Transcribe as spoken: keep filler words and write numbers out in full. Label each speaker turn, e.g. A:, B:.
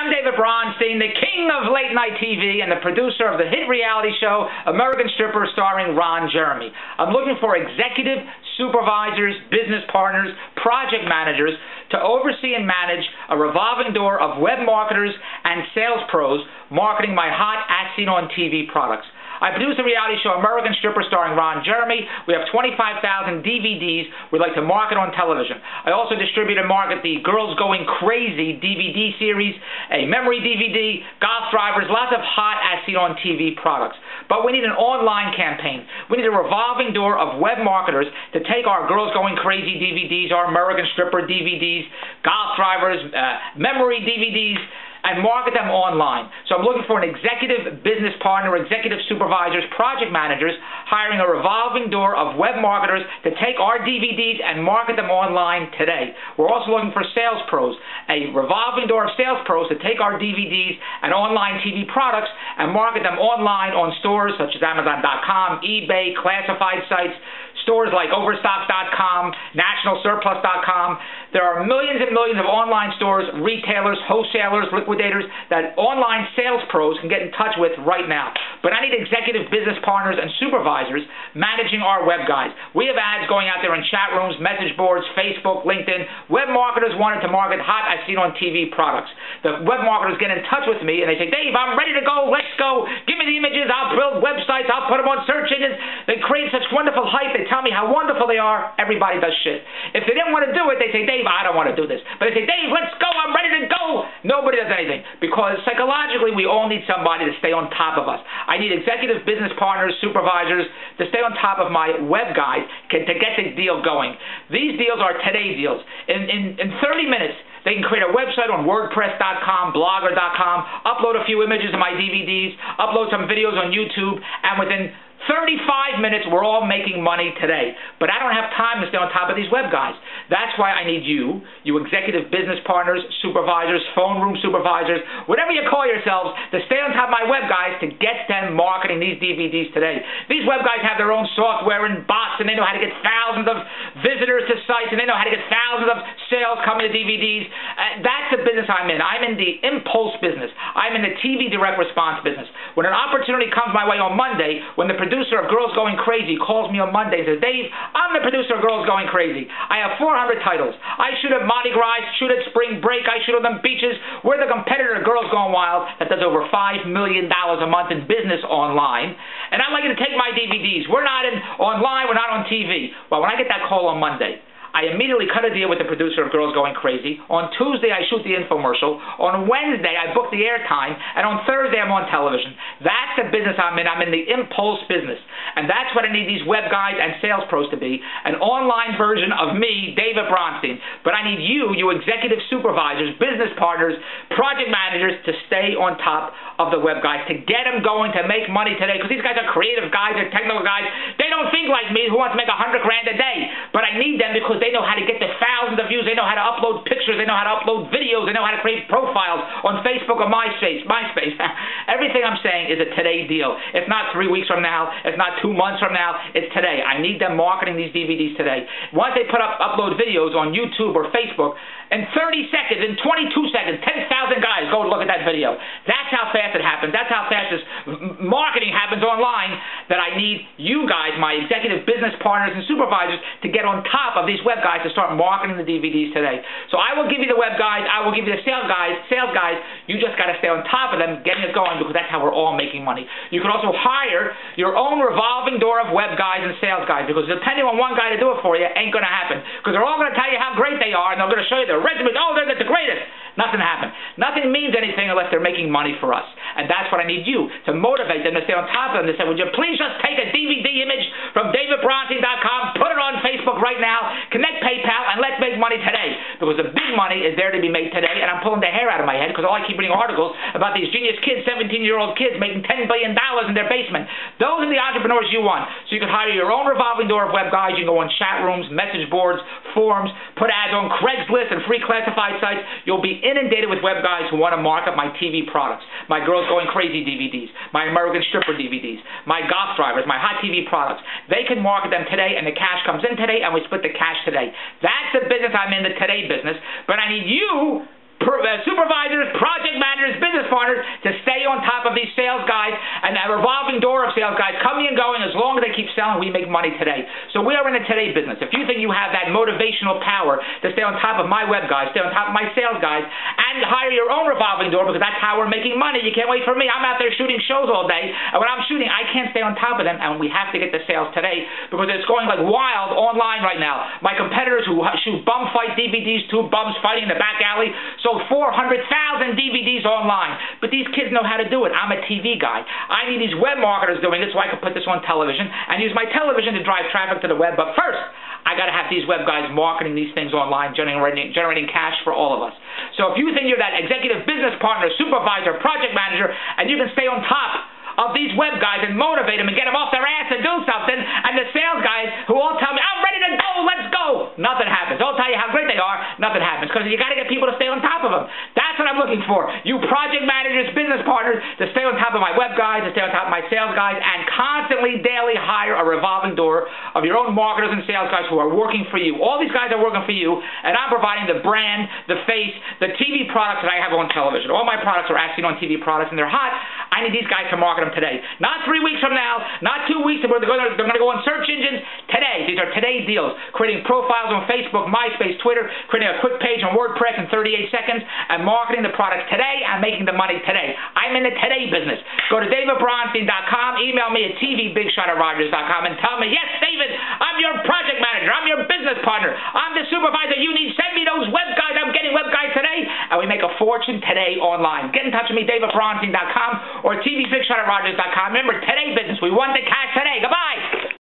A: I'm David Bronstein, the king of late-night T V and the producer of the hit reality show American Stripper starring Ron Jeremy. I'm looking for executive supervisors, business partners, project managers to oversee and manage a revolving door of web marketers and sales pros marketing my hot as-seen-on-T V products. I produce a reality show, American Stripper, starring Ron Jeremy. We have twenty-five thousand D V Ds we'd like to market on television. I also distribute and market the Girls Going Crazy D V D series, a memory D V D, golf drivers, lots of hot as-seen-on-T V products. But we need an online campaign. We need a revolving door of web marketers to take our Girls Going Crazy D V Ds, our American Stripper D V Ds, golf drivers, uh, memory D V Ds, and market them online. So I'm looking for an executive business partner, executive supervisors, project managers, hiring a revolving door of web marketers to take our D V Ds and market them online today. We're also looking for sales pros, a revolving door of sales pros to take our D V Ds and online T V products and market them online on stores such as Amazon dot com, eBay, classified sites, stores like Overstock dot com, National Surplus dot com. There are millions and millions of online stores, retailers, wholesalers, liquidators that online sales pros can get in touch with right now. But I need executive business partners and supervisors managing our web guys. We have ads going out there in chat rooms, message boards, Facebook, LinkedIn. Web marketers wanted to market hot as-seen-on-T V products. The web marketers get in touch with me and they say, Dave, I'm ready to go. Let's go. Give me the images. I'll build websites. I'll put them on search engines. They create such wonderful hype. They tell me how wonderful they are. Everybody does shit. If they didn't want to do it, they say, Dave, I don't want to do this. But they say, Dave, let's go. I'm ready to go. Nobody does anything because psychologically we all need somebody to stay on top of us. I need executive business partners, supervisors to stay on top of my web guys to get the deal going. These deals are today deals. In, in, in thirty minutes, they can create a website on WordPress dot com, Blogger dot com, upload a few images of my D V Ds, upload some videos on YouTube, and within thirty-five minutes, we're all making money today. But I don't have time to stay on top of these web guys. That's why I need you, you executive business partners, supervisors, phone room supervisors, whatever you call yourselves, to stay on top of my web guys to get them marketing these D V Ds today. These web guys have their own software and bots, and they know how to get thousands of visitors to sites, and they know how to get thousands of sales coming to D V Ds. Uh, that's the business I'm in. I'm in the impulse business. I'm in the T V direct response business. When an opportunity comes my way on Monday, when the producer of Girls Going Crazy calls me on Monday and says, Dave, I'm the producer of Girls Going Crazy. I have four hundred titles. I shoot at Mardi Gras, shoot at Spring Break, I shoot on them beaches. We're the competitor of Girls Going Wild that does over five million dollars a month in business online. And I'd like you to take my D V Ds. We're not in online, we're not on T V. Well, when I get that call on Monday, I immediately cut a deal with the producer of Girls Going Crazy. On Tuesday, I shoot the infomercial. On Wednesday, I book the airtime. And on Thursday, I'm on television. That's the business I'm in. I'm in the impulse business. And that's what I need these web guys and sales pros to be, an online version of me, David Bronstein. But I need you, you executive supervisors, business partners, project managers to stay on top of the web guys, to get them going, to make money today. Because these guys are creative guys, they're technical guys. They don't think like me who wants to make a hundred grand a day. But I need them because they know how to get the thousands of views. They know how to upload pictures. They know how to upload videos. They know how to create profiles on Facebook or MySpace. MySpace. Everything I'm saying is a today deal. It's not three weeks from now. It's not two months from now. It's today. I need them marketing these D V Ds today. Once they put up upload videos on YouTube or Facebook, in thirty seconds, in twenty-two seconds, ten thousand guys go look at that video. That's how fast it happens. That's how fast this marketing happens online, that I need you guys, my executive business partners and supervisors, to get on top of these web guys to start marketing the D V Ds today. So I will give you the web guys. I will give you the sales guys. Sales guys, you just got to stay on top of them, getting it going, because that's how we're all making money. You can also hire your own revolving door of web guys and sales guys, because depending on one guy to do it for you ain't going to happen, because they're all going to tell you how great they are, and they're going to show you their resumes. Oh, they're the greatest. Nothing happened. Nothing means anything unless they're making money for us. And that's what I need you to motivate them to stay on top of them. To say, would you please just take a D V D image from David Bronstein dot com, put it on Facebook right now, connect PayPal, and let's make money today. Because the big money is there to be made today, and I'm pulling the hair out of my head because all I keep reading articles about these genius kids, seventeen-year-old kids making ten billion dollars in their basement. Those are the entrepreneurs you want. So you can hire your own revolving door of web guys. You can go on chat rooms, message boards, forums, put ads on Craigslist and free classified sites. You'll be inundated with web guys who want to market my T V products, my Girls Going Crazy D V Ds, my American Stripper D V Ds, my golf drivers, my hot T V products. They can market them today, and the cash comes in today, and we split the cash today. That's the business I'm in, the today business. But I need you, supervisors, project managers, partners to stay on top of these sales guys and a revolving door of sales guys coming and going. As long as they keep selling, we make money today. So we are in the today business. If you think you have that motivational power to stay on top of my web guys, stay on top of my sales guys, and hire your own revolving door, because that's how we're making money. You can't wait for me. I'm out there shooting shows all day, and when I'm shooting, I can't stay on top of them, and we have to get the sales today because it's going like wild online right now. My competitors who shoot bum fight D V Ds, two bums fighting in the back alley, sold four hundred thousand D V Ds online. But these kids know how to do it. I'm a T V guy. I need these web marketers doing it so I can put this on television and use my television to drive traffic to the web. But first, I got to have these web guys marketing these things online, generating, generating cash for all of us. So if you think you're that executive business partner, supervisor, project manager, and you can stay on top of these web guys and motivate them and get them off their ass and do something, and the sales guys who all tell me, I'm ready to go, let's go, nothing happens. They'll tell you how great they are, nothing happens, because you got to get people to stay on top of them. That's what I'm looking for. You project managers, business partners, to stay on top of my web guys, to stay on top of my sales guys, and constantly, daily hire a revolving door of your own marketers and sales guys who are working for you. All these guys are working for you, and I'm providing the brand, the face, the T V products that I have on television. All my products are actually on T V products, and they're hot. I need these guys to market them today. Not three weeks from now, not two weeks, where they're going to, they're going to go on search engines. Today. These are today deals. Creating profiles on Facebook, MySpace, Twitter, creating a quick page on WordPress in thirty-eight seconds, and marketing the products today and making the money today. I'm in the today business. Go to david bronstein dot com, email me at t v big shot at rogers dot com, and tell me, yes, David, I'm your project manager, I'm your business partner, I'm the supervisor you need, send me those web guys, I'm getting web guys today, and we make a fortune today online. Get in touch with me, david bronstein dot com or t v big shot at rogers dot com. Remember, today business, we want the cash today. Goodbye.